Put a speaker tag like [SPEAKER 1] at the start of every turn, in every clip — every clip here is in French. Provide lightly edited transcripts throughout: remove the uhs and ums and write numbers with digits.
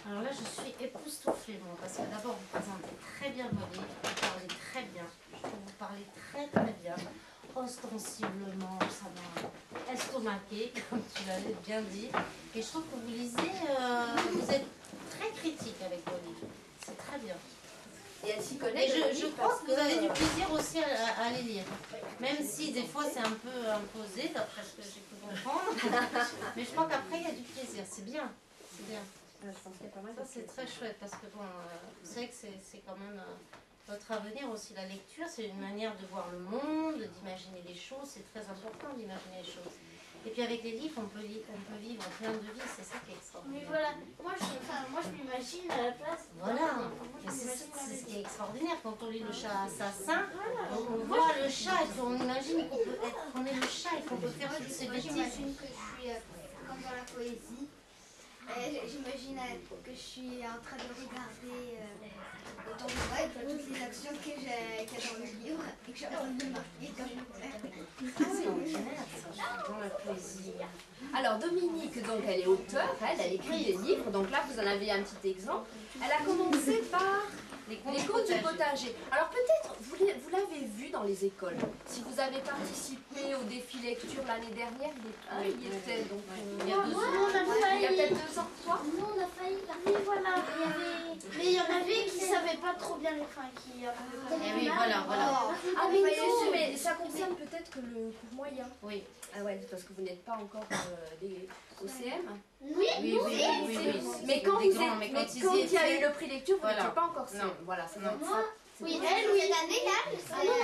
[SPEAKER 1] Alors là, je suis époustouflée, moi, parce que d'abord, vous présentez très bien vos livres, vous parlez très bien, je trouve que vous parlez très très bien, ostensiblement, ça m'a estomaqué, comme tu l'avais bien dit, et je trouve que vous lisez, vous êtes très critique avec vos livres, c'est très bien.
[SPEAKER 2] Et elle s'y connaît.
[SPEAKER 1] Et je crois que vous avez du plaisir aussi à les lire, même si des fois c'est un peu imposé, d'après ce que j'ai pu comprendre, mais je crois qu'après il y a du plaisir, c'est bien, c'est bien.
[SPEAKER 2] Je pense qu'il y a pas mal.
[SPEAKER 1] Ça c'est très chouette parce que bon, vous savez que c'est quand même votre avenir aussi, la lecture, c'est une manière de voir le monde, d'imaginer les choses, c'est très important d'imaginer les choses. Et puis avec les livres, on peut vivre plein de vies, c'est ça qui est extraordinaire.
[SPEAKER 3] Mais voilà, moi je m'imagine à la place.
[SPEAKER 1] Voilà, c'est ce qui est extraordinaire quand on lit le chat assassin, on voit le chat et qu'on imagine qu'on est le chat et qu'on peut faire toutes ces bêtises.
[SPEAKER 4] J'imagine que je suis comme dans la poésie. J'imagine que je suis en train de regarder autour de moi et que toutes les actions qu'il y a dans le livre et que je suis en train de marquer quand je
[SPEAKER 1] C'est ordinaire, ça, dans la poésie.
[SPEAKER 2] Alors Dominique, donc elle est auteure, elle écrit des livres, donc là vous en avez un petit exemple. Elle a commencé par les contes du potager. Alors peut-être, vous l'avez vu dans les écoles. Si vous avez participé au défi lecture l'année dernière, il était donc...
[SPEAKER 1] Il y a 2 ans.
[SPEAKER 2] Il y a peut-être 2 ans, toi?
[SPEAKER 3] Nous on a failli, oui voilà, mais il y en avait qui savaient pas trop bien les fins, qui
[SPEAKER 1] Eh oui, voilà.
[SPEAKER 2] Ah mais non, mais ça concerne peut-être que le cours moyen.
[SPEAKER 1] Oui.
[SPEAKER 2] Ah ouais, parce que vous n'êtes pas encore au CM.
[SPEAKER 3] Oui.
[SPEAKER 2] Mais quand il y a eu le prix lecture, vous n'étiez pas encore CM.
[SPEAKER 1] Non.
[SPEAKER 2] Voilà, c'est
[SPEAKER 1] Non.
[SPEAKER 2] ça.
[SPEAKER 3] Oui,
[SPEAKER 4] cette année-là,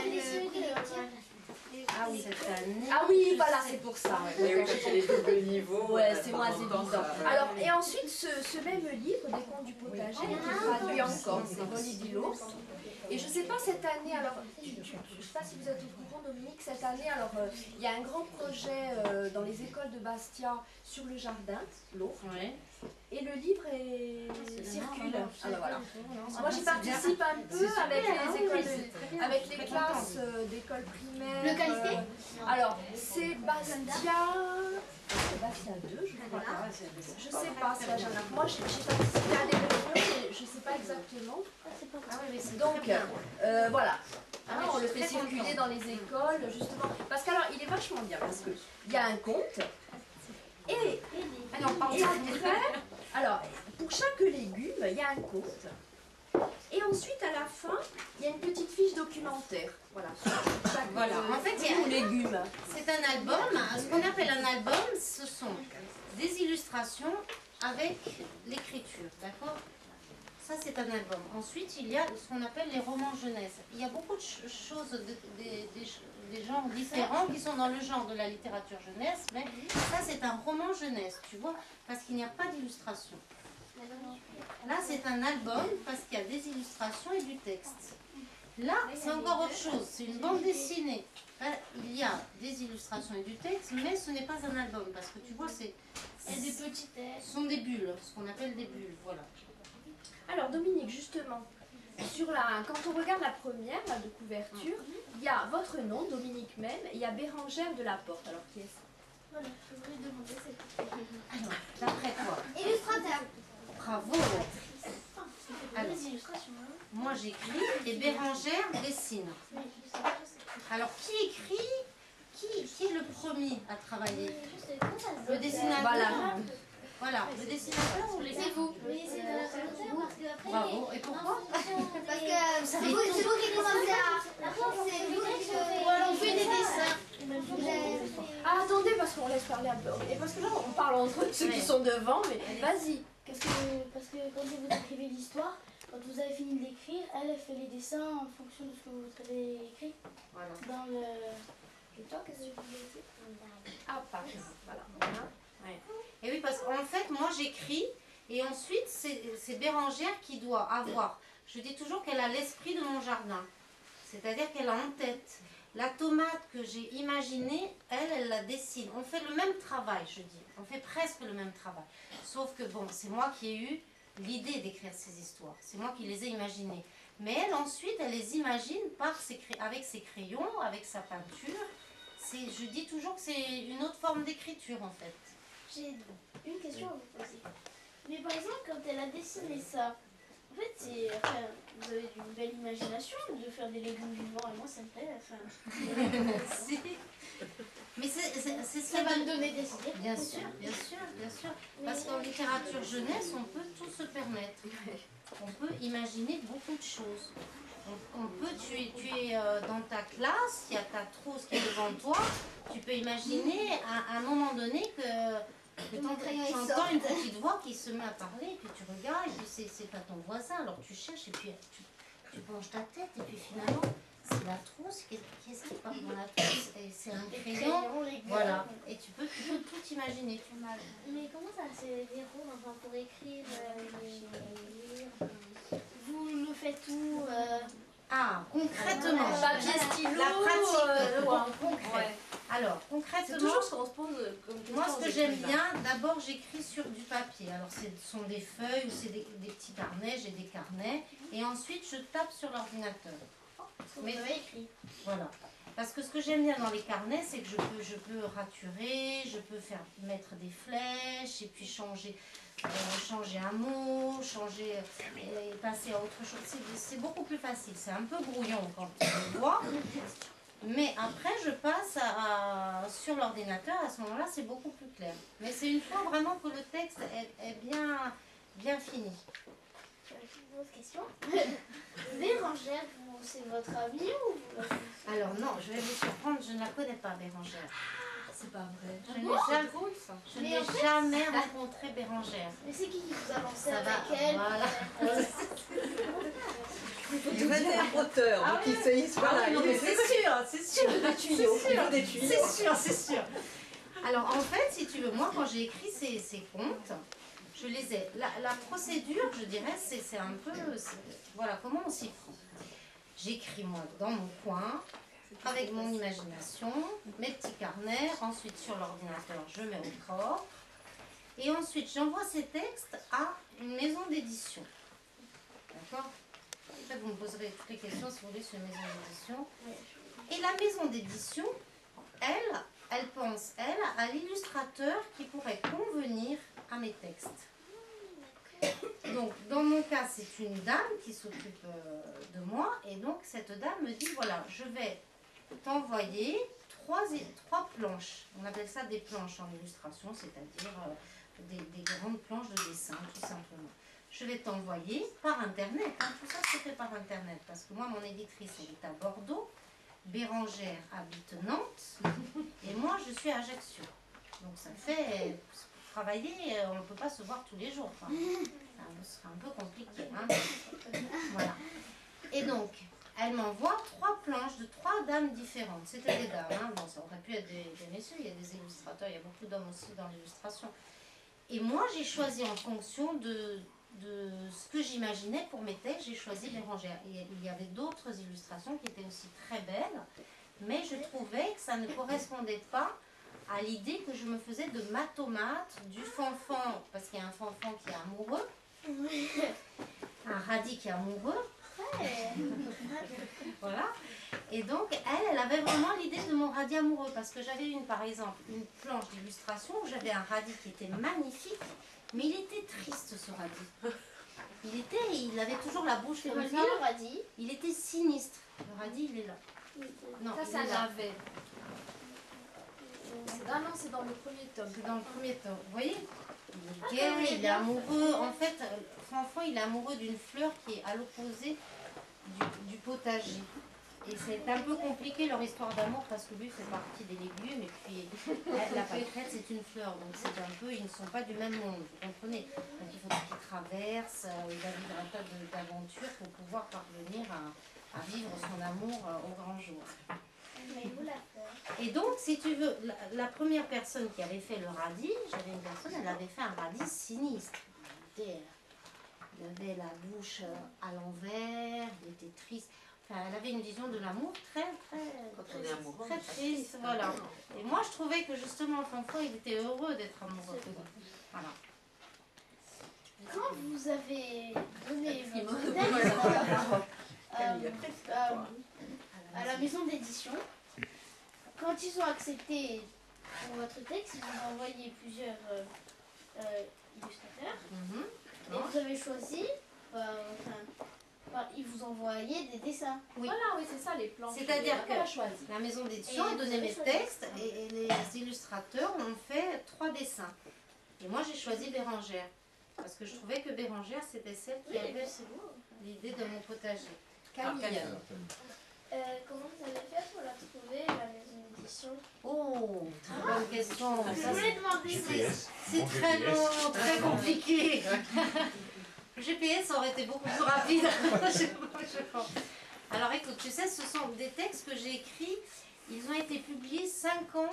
[SPEAKER 2] Ah oui,
[SPEAKER 1] Cette année.
[SPEAKER 2] ah oui, voilà, c'est pour ça.
[SPEAKER 5] Et oui, c'est les doubles niveaux.
[SPEAKER 2] Ouais, c'est moins évident.
[SPEAKER 5] Ça-
[SPEAKER 2] Alors, et ensuite, ce même livre, Des contes du potager, est traduit encore, c'est Rolly Dilo. Et je ne sais pas cette année, alors, je ne sais pas si vous êtes au courant, Dominique, cette année, alors, il y a un grand projet dans les écoles de Bastia sur le jardin, l'eau.
[SPEAKER 1] Oui.
[SPEAKER 2] Et le livre circule. Alors voilà. Moi j'y
[SPEAKER 1] c'est
[SPEAKER 2] participe un peu avec les écoles, avec les
[SPEAKER 1] Très
[SPEAKER 2] classes d'école primaire.
[SPEAKER 4] Localité
[SPEAKER 2] Alors c'est Bastia 2, je crois. Je sais pas si la gendarmerie. Moi j'ai participé à des réunions, mais je sais pas exactement.
[SPEAKER 1] Ah oui, mais c'est
[SPEAKER 2] Donc
[SPEAKER 1] très bien.
[SPEAKER 2] voilà.
[SPEAKER 1] Ah, mais
[SPEAKER 2] On
[SPEAKER 1] je
[SPEAKER 2] le
[SPEAKER 1] suis
[SPEAKER 2] fait
[SPEAKER 1] très
[SPEAKER 2] circuler
[SPEAKER 1] contente.
[SPEAKER 2] dans les écoles justement. Parce qu'alors il est vachement bien parce que il y a un conte. Et après, alors, pour chaque légume, il y a un conte. Et ensuite, à la fin, il y a une petite fiche documentaire. Voilà. Sur chaque
[SPEAKER 1] En fait, il y a
[SPEAKER 2] légume.
[SPEAKER 1] C'est un album. Ce qu'on appelle un album, ce sont des illustrations avec l'écriture, d'accord? Ça, c'est un album. Ensuite, il y a ce qu'on appelle les romans jeunesse. Il y a beaucoup de choses, des genres différents qui sont dans le genre de la littérature jeunesse, mais ça, c'est un roman jeunesse, tu vois, parce qu'il n'y a pas d'illustration. Là, c'est un album parce qu'il y a des illustrations et du texte. Là, c'est encore autre chose, c'est une bande dessinée. Là, il y a des illustrations et du texte, mais ce n'est pas un album, parce que tu vois,
[SPEAKER 3] Il y a des petits textes.
[SPEAKER 1] ce sont des bulles, ce qu'on appelle des bulles, voilà.
[SPEAKER 2] Alors, Dominique, justement, quand on regarde la première, de couverture, il y a votre nom, Dominique même, et il y a Bérangère de la Porte. Alors, qui est ça?
[SPEAKER 3] Voilà, je voulais demander cette
[SPEAKER 1] Alors, d'après toi,
[SPEAKER 4] Illustrateur.
[SPEAKER 1] bravo.
[SPEAKER 3] Alors, les illustrations, hein.
[SPEAKER 1] Moi, j'écris et Bérangère dessine.
[SPEAKER 3] Oui, je sais.
[SPEAKER 1] Alors, qui écrit? Qui est le premier à travailler?
[SPEAKER 3] Je sais, comment ça se
[SPEAKER 1] Le dessinateur?
[SPEAKER 2] Voilà.
[SPEAKER 1] Le dessinateur ou les...
[SPEAKER 4] C'est vous.
[SPEAKER 3] Oui, c'est parce que après,
[SPEAKER 1] Bravo. Et pourquoi?
[SPEAKER 4] Parce que c'est vous qui commencez à... C'est vous qui...
[SPEAKER 3] on fait des dessins.
[SPEAKER 2] Ah, attendez, parce qu'on laisse parler un peu. Et parce que là, on parle entre eux, ceux qui sont devant, mais vas-y.
[SPEAKER 3] Parce que quand vous écrivez l'histoire, quand vous avez fini de l'écrire, elle fait les dessins en fonction de ce que vous avez écrit
[SPEAKER 1] Voilà.
[SPEAKER 3] dans le...
[SPEAKER 2] Et toi, qu'est-ce que tu voulais dire? Ah, pardon. Voilà.
[SPEAKER 1] Ouais. Et oui, parce qu'en fait, moi j'écris et ensuite c'est Bérangère qui doit avoir. Je dis toujours qu'elle a l'esprit de mon jardin. C'est-à-dire qu'elle a en tête la tomate que j'ai imaginée, elle la dessine. On fait le même travail, je dis. On fait presque le même travail. Sauf que bon, c'est moi qui ai eu l'idée d'écrire ces histoires. C'est moi qui les ai imaginées. Mais elle, ensuite, elle les imagine avec ses crayons, avec sa peinture. Je dis toujours que c'est une autre forme d'écriture, en fait.
[SPEAKER 3] J'ai une question à vous poser. Mais par exemple, quand elle a dessiné ça, en fait, vous avez une belle imagination de faire des légumes vivants, et moi, ça me plaît.
[SPEAKER 1] Si. Mais c'est
[SPEAKER 3] Ça va me donner des idées.
[SPEAKER 1] Bien sûr, bien sûr, bien sûr. Parce qu'en littérature jeunesse, on peut tout se permettre. On peut imaginer beaucoup de choses. Tu es dans ta classe, il y a ta trousse qui est devant toi, tu peux imaginer à un moment donné que tu entends une petite voix qui se met à parler, et puis tu regardes, et puis c'est pas ton voisin, alors tu cherches, et puis tu penches ta tête, et puis finalement, c'est la trousse, qu'est-ce qui parle dans la trousse? Et c'est un crayon, voilà, et tu peux tout imaginer.
[SPEAKER 3] Mais comment ça se déroule, enfin, pour écrire les livres? Vous le faites où
[SPEAKER 1] Ah, concrètement,
[SPEAKER 2] Papier, stylo,
[SPEAKER 1] la pratique, le concret.
[SPEAKER 2] Ouais.
[SPEAKER 1] Alors,
[SPEAKER 2] C'est
[SPEAKER 1] concrètement,
[SPEAKER 2] toujours ce qu'on se pose comme question.
[SPEAKER 1] moi ce que
[SPEAKER 2] aux
[SPEAKER 1] j'aime
[SPEAKER 2] écrivains.
[SPEAKER 1] bien, d'abord j'écris sur du papier. Alors ce sont des feuilles ou c'est des petits carnets, j'ai des carnets. Et ensuite je tape sur l'ordinateur.
[SPEAKER 3] Mais vous avez écrit.
[SPEAKER 1] Voilà. Parce que ce que j'aime bien dans les carnets, c'est que je peux raturer, je peux mettre des flèches et puis changer un mot, et passer à autre chose. C'est beaucoup plus facile. C'est un peu brouillon quand on le voit. Mais après, je passe sur l'ordinateur. À ce moment-là, c'est beaucoup plus clair. Mais c'est une fois vraiment que le texte est bien fini.
[SPEAKER 3] Une autre question. Bérangère, c'est votre amie ou vous?
[SPEAKER 1] Alors non, je vais vous surprendre, je ne la connais pas, Bérangère.
[SPEAKER 2] C'est pas vrai.
[SPEAKER 1] Je n'ai jamais rencontré Bérangère.
[SPEAKER 3] Mais c'est qui vous a lancé
[SPEAKER 1] Ça
[SPEAKER 3] avec
[SPEAKER 1] va,
[SPEAKER 3] elle?
[SPEAKER 1] voilà.
[SPEAKER 5] Il faut un auteur, donc voilà,
[SPEAKER 1] non, mais c'est sûr,
[SPEAKER 5] des tuyaux, il faut des tuyaux.
[SPEAKER 1] c'est sûr. Alors en fait, si tu veux, moi quand j'ai écrit ces contes, je les ai. La procédure, je dirais, c'est un peu, voilà, comment on s'y prend. J'écris moi dans mon coin, avec mon imagination, mes petits carnets, ensuite sur l'ordinateur, je mets au propre, et ensuite j'envoie ces textes à une maison d'édition. D'accord? Après, vous me poserez toutes les questions si vous voulez sur une maison d'édition. Et la maison d'édition, elle pense, à l'illustrateur qui pourrait convenir à mes textes. Donc, dans mon cas, c'est une dame qui s'occupe de moi, et donc cette dame me dit, voilà, je vais t'envoyer trois planches. On appelle ça des planches en illustration, c'est-à-dire des grandes planches de dessin, tout simplement. Je vais t'envoyer par Internet. Hein, tout ça se fait par Internet, parce que moi, mon éditrice, elle est à Bordeaux, Bérangère habite Nantes, et moi, je suis à Ajaccio. Donc, ça fait... Pour travailler, on ne peut pas se voir tous les jours. Enfin, ce serait un peu compliqué. Hein. Voilà. Et donc, elle m'envoie 3 planches de 3 dames différentes. C'était des dames. Hein. Bon, ça aurait pu être des messieurs. Il y a des illustrateurs, il y a beaucoup d'hommes aussi dans l'illustration. Et moi, j'ai choisi en fonction de ce que j'imaginais pour mes textes, j'ai choisi Bérangère. Et il y avait d'autres illustrations qui étaient aussi très belles, mais je trouvais que ça ne correspondait pas à l'idée que je me faisais de ma tomate, du fanfan, parce qu'il y a un fanfan qui est amoureux, un radis qui est amoureux. Voilà. Et donc, elle avait vraiment l'idée de mon radis amoureux, parce que j'avais par exemple, une planche d'illustration où j'avais un radis qui était magnifique, mais il était triste, ce radis. Il avait toujours la bouche comme ça.
[SPEAKER 3] Le radis.
[SPEAKER 1] Il était sinistre. Le radis, il est là. Non,
[SPEAKER 2] Ça,
[SPEAKER 1] il
[SPEAKER 2] ça
[SPEAKER 1] est là.
[SPEAKER 2] l'avait. Ah non, c'est dans le premier tome.
[SPEAKER 1] C'est dans le premier tome. Vous voyez? Il est gai, il est amoureux. En fait, Fanfan, il est amoureux d'une fleur qui est à l'opposé du potager. Et c'est un peu compliqué leur histoire d'amour parce que lui fait partie des légumes et puis la pâquerette c'est une fleur. Donc c'est un peu, ils ne sont pas du même monde, vous comprenez? Donc il faut qu'ils traversent, il va vivre un tas d'aventures pour pouvoir parvenir à vivre son amour au grand jour. Et donc, si tu veux, la première personne qui avait fait le radis, j'avais une personne, elle avait fait un radis sinistre. Il avait la bouche à l'envers, il était triste. Enfin, elle avait une vision de l'amour très triste. Voilà. Et moi, je trouvais que justement, Fanfan, il était heureux d'être amoureux. Voilà.
[SPEAKER 3] Quand vous avez donné votre texte à la maison d'édition, quand ils ont accepté pour votre texte, ils vous ont envoyé plusieurs illustrateurs. avez choisi, ils vous envoyaient des dessins.
[SPEAKER 1] Oui.
[SPEAKER 2] Voilà, oui, c'est ça les plans.
[SPEAKER 1] C'est-à-dire que
[SPEAKER 2] elle a choisi.
[SPEAKER 1] la maison d'édition a donné mes textes et les illustrateurs ont fait 3 dessins. Et moi j'ai choisi Bérangère. Parce que je trouvais que Bérangère c'était celle qui avait l'idée de mon potager. Camille.
[SPEAKER 3] Comment vous avez fait pour la trouver, la maison d'édition?
[SPEAKER 1] Oh, très bonne question. Ça,
[SPEAKER 3] voulais demander
[SPEAKER 6] GPS.
[SPEAKER 1] c'est très long, très compliqué. Le GPS aurait été beaucoup plus rapide. Je pense. Alors écoute, tu sais, ce sont des textes que j'ai écrits, ils ont été publiés 5 ans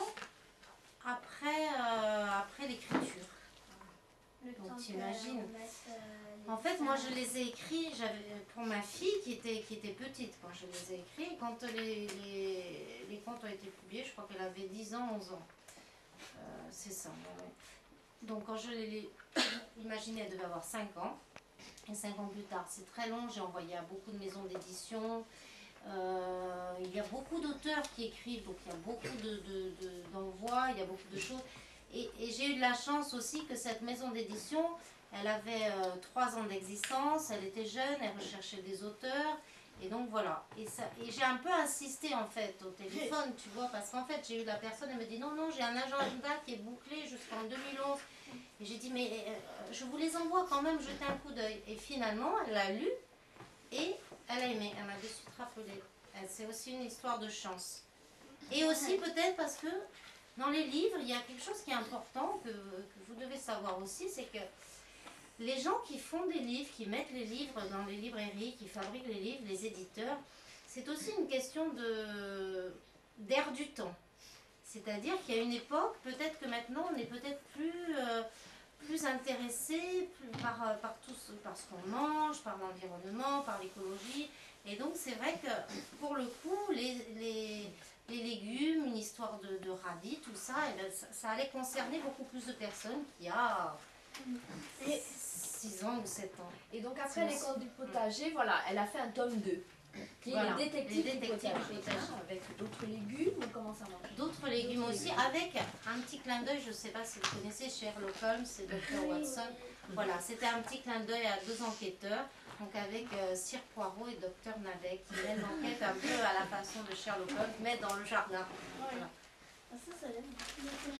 [SPEAKER 1] après l'écriture. Donc t'imagines. En fait, moi je les ai écrits pour ma fille qui était petite quand je les ai écrits. Quand les contes ont été publiés, je crois qu'elle avait 10 ans, 11 ans. C'est ça. Ouais. Donc quand je les imaginais, elle devait avoir 5 ans. Et 5 ans plus tard, c'est très long, j'ai envoyé à beaucoup de maisons d'édition. Il y a beaucoup d'auteurs qui écrivent, donc il y a beaucoup d'envois, il y a beaucoup de choses. Et j'ai eu de la chance aussi que cette maison d'édition, elle avait 3 ans d'existence, elle était jeune, elle recherchait des auteurs. Et donc voilà. Et j'ai un peu insisté en fait au téléphone, tu vois, parce qu'en fait j'ai eu la personne, elle me dit non, j'ai un agenda qui est bouclé jusqu'en 2011. Et j'ai dit mais je vous les envoie quand même, jetez un coup d'œil. Et finalement, elle l'a lu et elle a aimé, elle m'a de suite rappelé. C'est aussi une histoire de chance. Et aussi peut-être parce que dans les livres, il y a quelque chose qui est important que vous devez savoir aussi, c'est que les gens qui font des livres, qui mettent les livres dans les librairies, qui fabriquent les livres, les éditeurs, c'est aussi une question d'air du temps. C'est-à-dire qu'il y a une époque, peut-être que maintenant on est peut-être plus intéressé par ce qu'on mange, par l'environnement, par l'écologie. Et donc c'est vrai que pour le coup, les légumes, une histoire de radis, tout ça, et bien, ça allait concerner beaucoup plus de personnes qu'il y a 6 ans ou 7 ans.
[SPEAKER 2] Et donc après les contes du potager, voilà, elle a fait un tome 2. Qui est
[SPEAKER 1] Voilà,
[SPEAKER 2] les détectives du
[SPEAKER 1] du
[SPEAKER 2] potager.
[SPEAKER 1] potager.
[SPEAKER 2] Avec d'autres légumes ou comment ça marche?
[SPEAKER 1] D'autres légumes aussi, avec un petit clin d'œil, je ne sais pas si vous connaissez Sherlock Holmes et Dr Watson. Voilà, c'était un petit clin d'œil à 2 enquêteurs, donc avec Sir Poirot et Dr Navet, qui mènent l'enquête un peu à la façon de Sherlock Holmes, mais dans le jardin. Voilà.
[SPEAKER 3] Ça l'aime.